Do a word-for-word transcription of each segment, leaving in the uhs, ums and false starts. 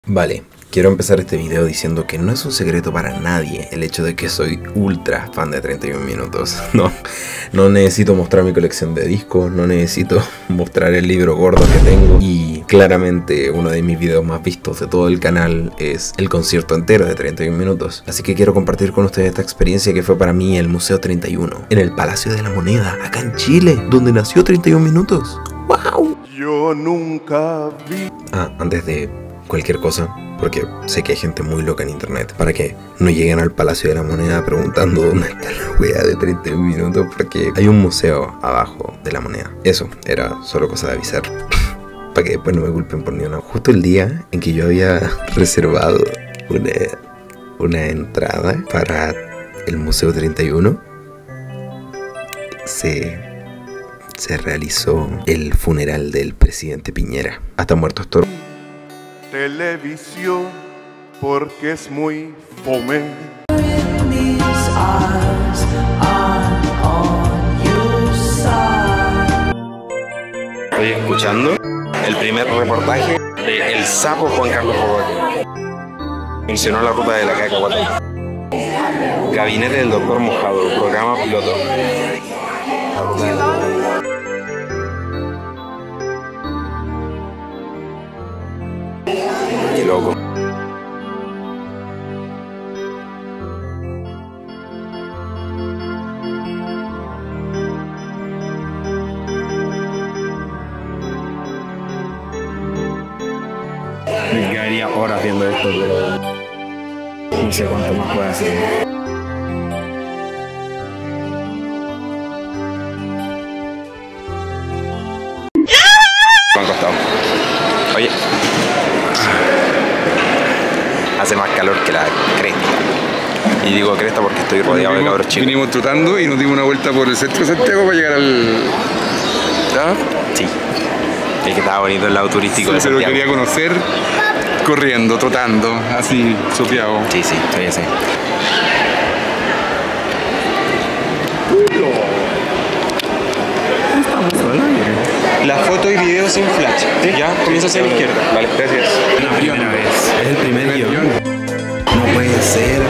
Vale, quiero empezar este video diciendo que no es un secreto para nadie el hecho de que soy ultra fan de treinta y un minutos. No, no necesito mostrar mi colección de discos, no necesito mostrar el libro gordo que tengo. Y claramente uno de mis videos más vistos de todo el canal es el concierto entero de treinta y un minutos. Así que quiero compartir con ustedes esta experiencia que fue para mí el Museo treinta y uno, en el Palacio de la Moneda, acá en Chile, donde nació treinta y un minutos. ¡Wow! Yo nunca vi. Ah, antes de cualquier cosa, porque sé que hay gente muy loca en internet, para que no lleguen al Palacio de la Moneda preguntando dónde está la wea de treinta y un minutos, porque hay un museo abajo de la moneda. Eso, era solo cosa de avisar, para que después no me culpen por ni una. Justo el día en que yo había reservado una, una entrada para el Museo treinta y uno, se, se realizó el funeral del presidente Piñera. Hasta muertos toros. Televisión, porque es muy fome. Estoy escuchando el primer reportaje de El Sapo Juan Carlos Robaque. Mencionó la ruta de la cacahuata. Gabinete del doctor Mojado, programa piloto. La ruta de la... Qué loco. Me quedaría horas viendo esto, pero no sé cuánto más puedo hacer. Me han costado. Oye. Hace más calor que la cresta. Y digo cresta porque estoy rodeado de cabros chicos. Vinimos trotando y nos dimos una vuelta por el centro de Santiago para llegar al... ¿Ah? Sí. Es que estaba bonito el lado turístico Sí, de Santiago. pero quería conocer corriendo, trotando, así, sopeado. Sí, sí, estoy así. La foto y video sin flash. ¿Sí? Ya, comienza hacia la izquierda. Vale, gracias. Es la primera vez. Es el primer guión. No puede ser.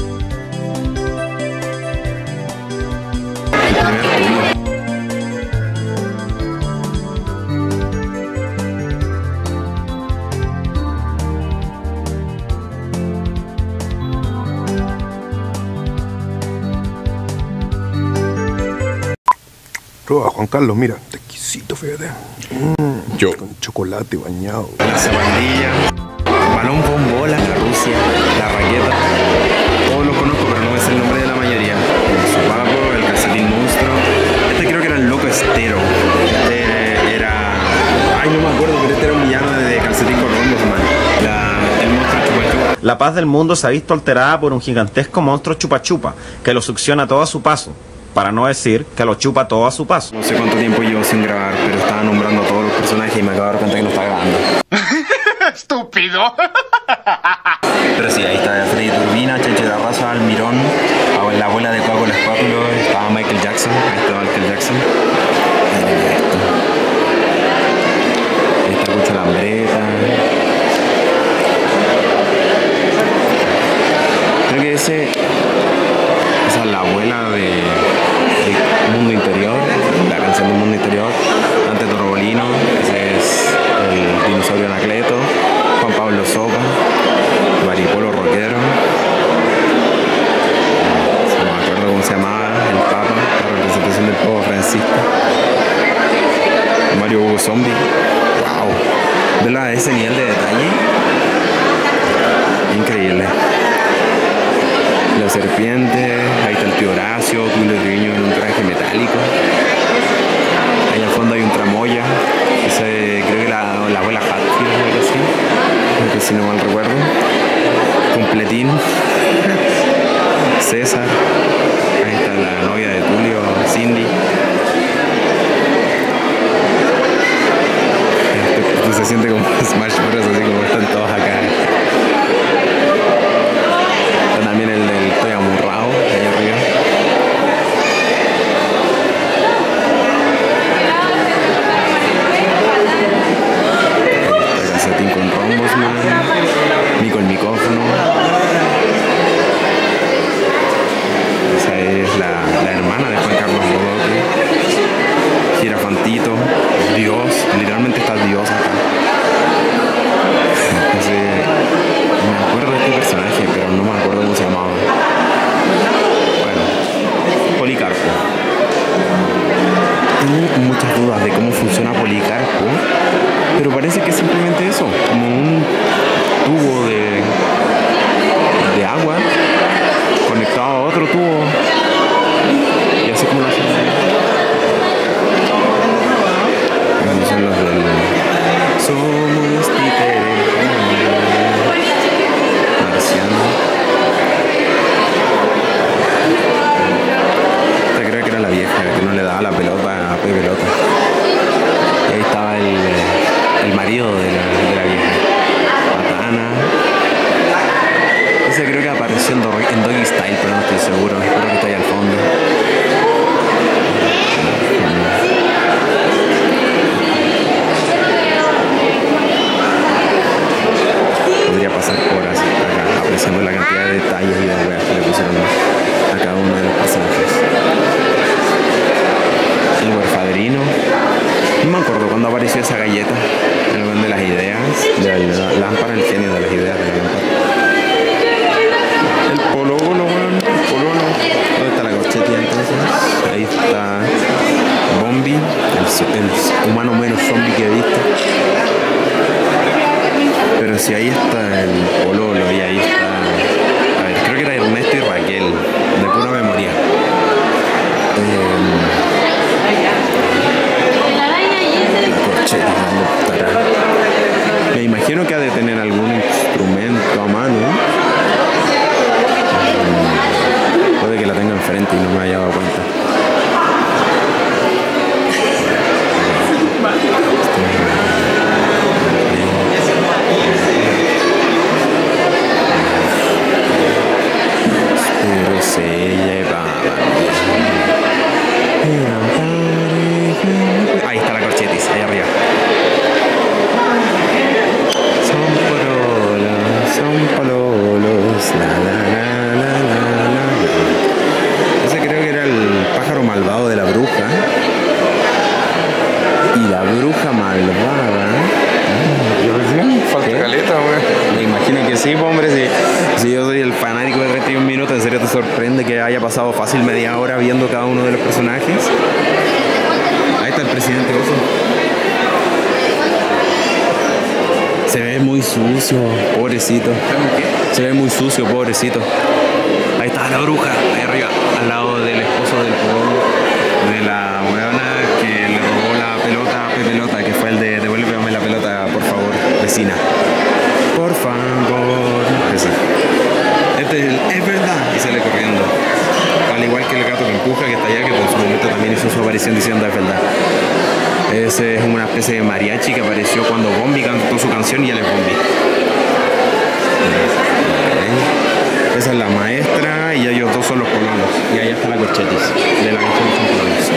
El primer turno. Prueba, Juan Carlos, mira, está exquisito, fíjate. Mm, Yo. Con chocolate bañado. La zapatilla, balón con bola, la Rusia, la raqueta. Todos los conozco, pero no me sé el nombre de la mayoría. El sopapo, el calcetín monstruo. Este creo que era el loco estero. Este era... Ay, no me acuerdo, pero este era un villano de calcetín con hongos, man. La... El monstruo chupa chupa. La paz del mundo se ha visto alterada por un gigantesco monstruo chupa chupa que lo succiona todo a su paso, para no decir que lo chupa todo a su paso. No sé cuánto tiempo llevo sin grabar, pero estaba nombrando a todos los personajes y me acabo de dar cuenta que no está grabando. ¡Estúpido! Pero sí, ahí está Freddy Turbina, Cheche de la Raza, Almirón, la abuela de Coaco el Espátulo, estaba Michael Jackson, ahí estaba Michael Jackson. Ahí está. Ahí está Cucho Lambreta. Creo que ese... Esa es la abuela de... Mundo Interior, la canción del Mundo Interior, Dante Torbolino, ese es el dinosaurio Anacleto, Juan Pablo Sopa, Maripolo Roquero, no me acuerdo cómo se llamaba, el Papa, la representación del Papa Francisco, Mario Hugo Zombie. Wow, de la, ese nivel de detalle, increíble. La serpiente, ahí está el tío Horacio, Tulio Triviño en un traje metálico. Ahí al fondo hay un tramoya, ese, creo que la, la abuela Hatfield o algo así, creo que si no mal recuerdo. Completín, César, ahí está la novia de Tulio, Cindy. Esto, esto se siente como Smash Bros, así como están todos acá. También el del Toy Amurrao, ahí arriba. Ahí está Calcetín con rombos, man. Nico el micrófono. Esa es la, la hermana de Juan Carlos Bodoque. Girafantito, Dios, literalmente está Dios acá. Entonces, me acuerdo de este personaje, pero no me acuerdo cómo se llamaba. Bueno, Policarpo. Tengo muchas dudas de cómo funciona Policarpo, pero parece que es simplemente eso, como un tubo de, de agua conectado a otro tubo y así como lo hacen. Esos son los del Somos títeres marciano. Esta creo que era la vieja que no le daba la pelota a P pelota. Y ahí estaba el, el marido de la, de la vieja, Patana. Ese creo que apareció en, Doggy, en Doggy Style, pero no estoy seguro. Creo que está ahí al fondo. Podría pasar horas acá apreciando la cantidad de detalles y de weas que le pusieron a cada uno de los personajes. El huerfadrino. No me acuerdo cuando apareció esa galleta. El orden de las ideas. De la lámpara, el genio de las ideas de la lámpara. El pololo, weón. El pololo. ¿Dónde está la corchetilla entonces? Ahí está Bombi, el, el humano menos zombie que he visto. Pero si ahí está el pololo y ahí está... A ver, creo que era Ernesto y Raquel, de pura memoria. Eh, la corcheta, me imagino que ha de tener algún instrumento a mano. Eh, puede que la tenga enfrente y no me haya dado cuenta. Pero se llevaban. Ahí está la corchetis, ahí arriba. Son pololos, son pololos, la la la la la la. Ese creo que era el pájaro malvado de la bruja. Y la bruja malvada. Falta caleta, güey. Me imagino que sí, hombre, si, si yo soy el fanático de treinta y un minutos, ¿en serio te sorprende que haya pasado fácil media hora viendo cada uno de los personajes? Ahí está el presidente Oso. Se ve muy sucio, pobrecito. Se ve muy sucio, pobrecito. Ahí está la bruja, ahí arriba, al lado del esposo del pololo, de la weona que le robó la pelota a P pelota, que fue el de devuélveme la pelota, por favor, vecina. Por favor. Ese. Este es el es verdad. Y sale corriendo. Al igual que el gato que empuja, que está allá, que en su momento también hizo su aparición diciendo es verdad. Ese es una especie de mariachi que apareció cuando Bombi cantó su canción y él es Bombi. Okay. Esa es la maestra y ellos dos son los colonos. Y allá está la corchetis de la canción son colonos.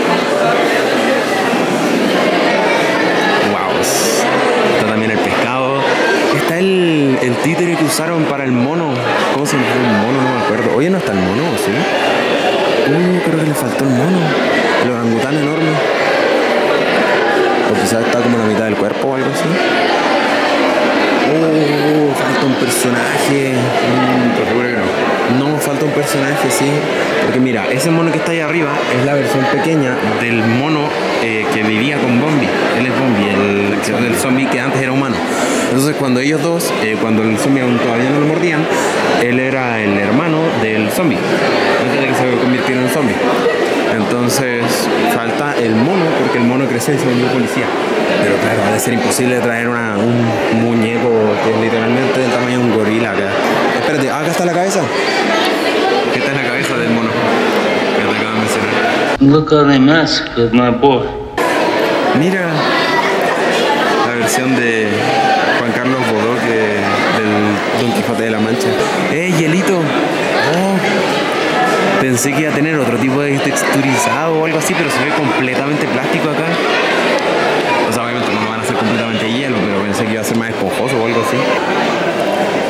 Wow. Está también el pescado. Está el, el títere que usaron para el mono. ¿Cómo se llama el mono? No me acuerdo. Oye, no está el mono, ¿sí? Uh, creo que le faltó el mono. El orangután enorme. O quizás está como la mitad del cuerpo o algo así. Oh, falta un personaje. Mm, ¿te seguro que no? No, falta un personaje, sí. Porque mira, ese mono que está ahí arriba es la versión pequeña del mono eh, que vivía con Bombi. Él es Bombi, el, el zombie que antes era humano. Entonces cuando ellos dos, eh, cuando el zombie aún todavía no lo mordían, él era el hermano del zombie, antes de que se convirtiera en zombie. Entonces falta el mono, porque el mono creció y se volvió policía. Pero claro, va a ser imposible traer una, un muñeco que es literalmente del tamaño de un gorila acá. Espérate, acá está la cabeza. Esta es la cabeza del mono que te acabo de mencionar. Look at the mask of my boy. Mira la versión de Juan Carlos Bodoque del Don Quijote de la Mancha. ¡Eh, hielito! Oh, pensé que iba a tener otro tipo de texturizado o algo así, pero se ve completamente plástico acá. O sea, obviamente no van a ser completamente hielo, pero pensé que iba a ser más esponjoso o algo así.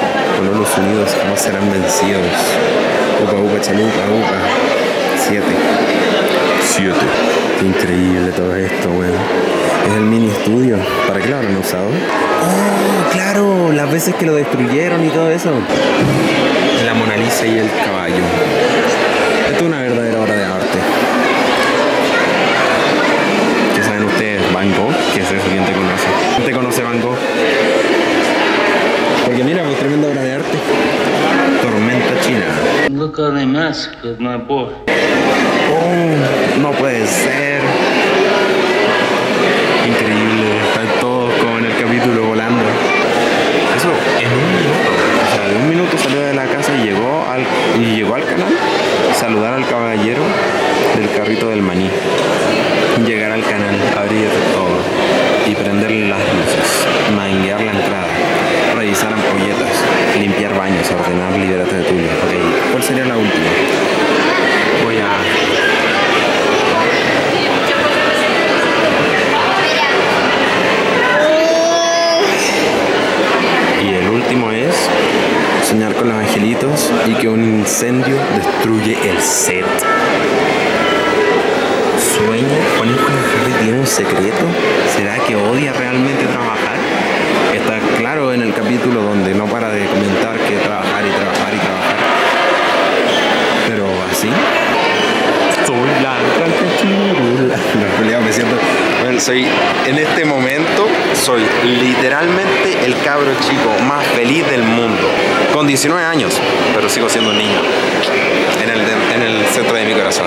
Unidos jamás serán vencidos. Upa, upa, chalupa, upa. Siete. Siete. Qué increíble todo esto, weón. Es el mini estudio. ¿Para qué lo habrán usado? Oh, claro, las veces que lo destruyeron y todo eso. La Mona Lisa y el caballo. Esto es una verdadera obra de arte. ¿Qué saben ustedes? Van Gogh, ¿qué es eso? ¿Quién te conoce? ¿Quién te conoce Van Gogh? Porque mira, pues tremenda obra de arte. Tormenta china. Look how they mask with my boy. Oh, no puede ser. Increíble. Están todos como en el capítulo volando. Eso en un minuto. O sea, de un minuto salió de la casa y llegó al, y llegó al canal. Saludar al caballero del carrito del maní. Llegar al canal, abrir todo y prenderle las luces. Manguear la entrada. Revisar ampolletas. Limpiar baños. Ordenar liberatas de tuyo. Ok, ¿cuál sería la última? Voy a... Y el último es soñar con los angelitos y que un incendio destruye el set. ¿Sueña? ¿Juan Jorge tiene un secreto? ¿Será que odia realmente trabajar? Está claro en el capítulo donde no para de comentar que trabajar y trabajar y trabajar. Pero así... Soy la tranquila. No, me siento... Bueno, soy, en este momento, soy literalmente el cabro chico más feliz del mundo. Con diecinueve años, pero sigo siendo un niño. En el, en el centro de mi corazón.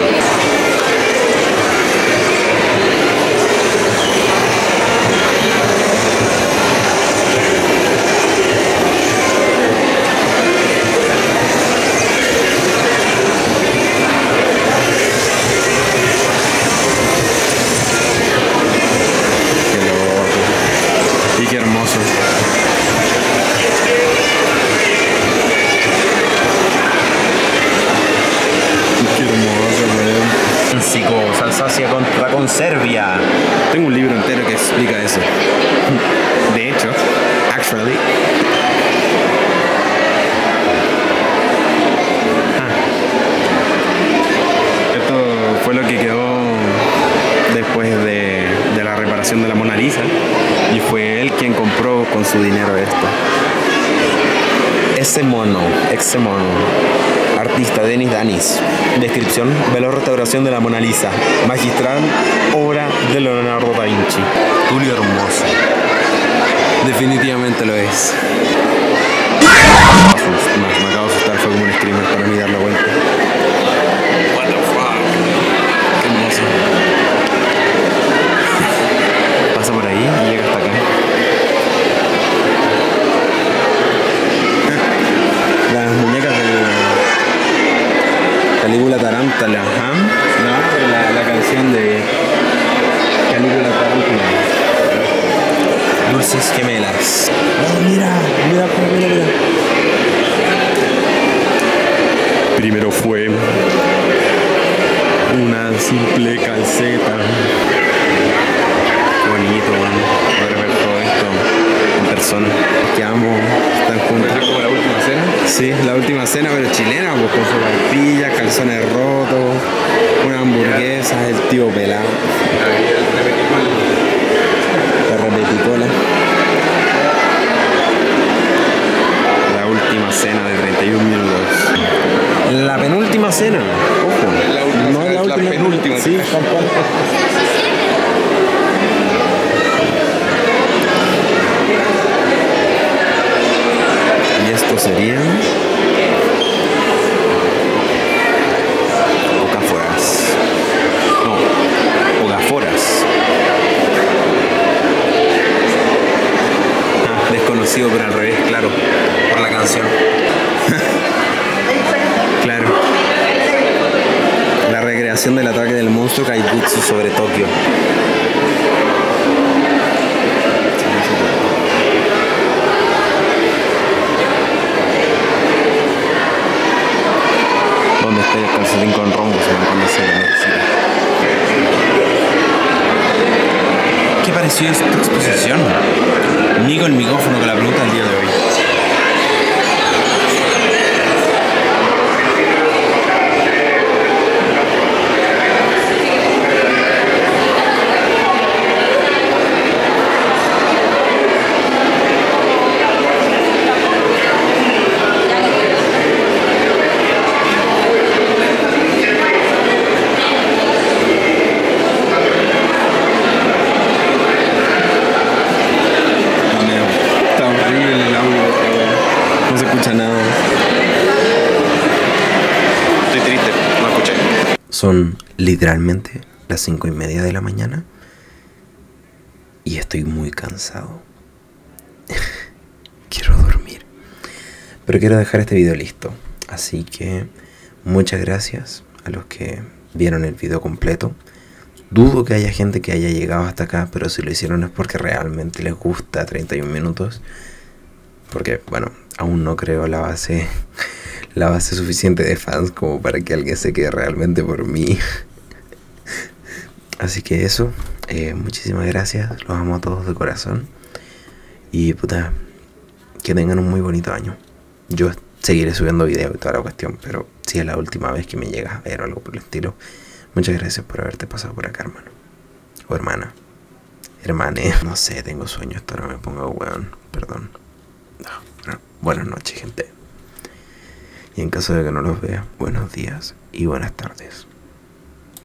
Qué hermoso. Qué hermoso, weón. México, Alsacia contra con Serbia. Tengo un libro entero que explica eso. De hecho, actually. Ah. Esto fue lo que quedó después de, de la reparación de la Mona Lisa. Y fue él quien compró con su dinero esto. Ese mono, ese mono. Artista Denis Danis. Descripción: velo restauración de la Mona Lisa. Magistral obra de Leonardo da Vinci. Tulio hermoso. Definitivamente lo es. Me, me acabo de asustar, fue como un screamer para mí dar la vuelta. What the fuck. Qué hermoso. Pasa por ahí y llega hasta acá. Las muñecas de Calígula Tarántula, ¿ah? No, la, la canción de Calígula Tarántula. Dulces gemelas. Oh, mira, mira, mira, mira. Primero fue una simple calceta. Qué bonito, bueno, poder ver todo esto en persona. Que amo, están juntos. ¿Es como la última cena? Sí, la última cena, pero chilena, pues con su barbilla, calzones rotos, una hamburguesa, el tío pelado. La repeticola. La última cena de treinta y un minutos. La penúltima cena, ojo. La última no cena la es la última, penúltima. sí, tal cual. Y esto sería Ocaforas. No, Ogaforas. Ah, desconocido pero al revés, claro, por la canción. Claro. La recreación del ataque del monstruo Kaibutsu sobre Tokio. ¿Dónde está el calcetín con rombos? Cuando se lo necesita. ¿Qué pareció esta exposición? Nico el micrófono con la pregunta del día de hoy. Son literalmente las cinco y media de la mañana y estoy muy cansado. Quiero dormir. Pero quiero dejar este video listo. Así que muchas gracias a los que vieron el video completo. Dudo que haya gente que haya llegado hasta acá, pero si lo hicieron es porque realmente les gusta treinta y un minutos. Porque, bueno, aún no creo la base, la base suficiente de fans como para que alguien se quede realmente por mí. Así que eso, eh, muchísimas gracias, los amo a todos de corazón. Y puta, que tengan un muy bonito año. Yo seguiré subiendo videos y toda la cuestión, pero si es la última vez que me llegas a ver o algo por el estilo, muchas gracias por haberte pasado por acá, hermano. O hermana. Hermane. No sé, tengo sueño, esto no me pongo weón. Perdón. No, bueno, buenas noches, gente. Y en caso de que no los vea, buenos días y buenas tardes.